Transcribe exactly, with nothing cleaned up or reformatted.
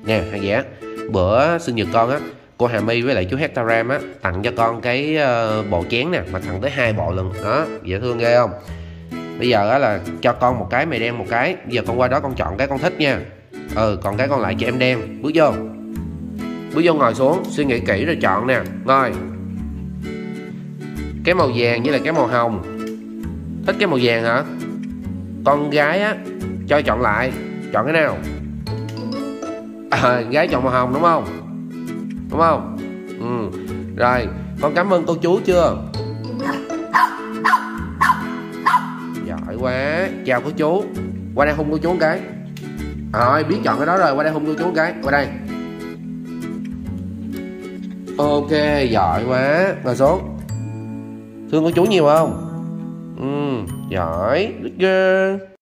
Nè hai ghẻ, bữa sinh nhật con á, cô Hà My với lại chú Hectaram á tặng cho con cái uh, bộ chén nè, mà tặng tới hai bộ lần đó, dễ thương ghê không? Bây giờ á là cho con một cái, mày đem một cái, bây giờ con qua đó con chọn cái con thích nha. Ừ, còn cái còn lại cho em đem. Bước vô, bước vô ngồi xuống, suy nghĩ kỹ rồi chọn nè. Ngồi. Cái màu vàng với lại cái màu hồng. Thích cái màu vàng hả? Con gái á cho chọn lại, chọn cái nào? À, gái chọn màu hồng đúng không? Đúng không? Ừ. Rồi, con cảm ơn cô chú chưa? Giỏi quá, chào cô chú. Qua đây hôn cô chú một cái. Rồi, biết chọn cái đó rồi, qua đây hôn cô chú một cái. Qua đây. Ok, giỏi quá. Ngồi xuống. Thương cô chú nhiều không? Ừ, giỏi, rất ghê.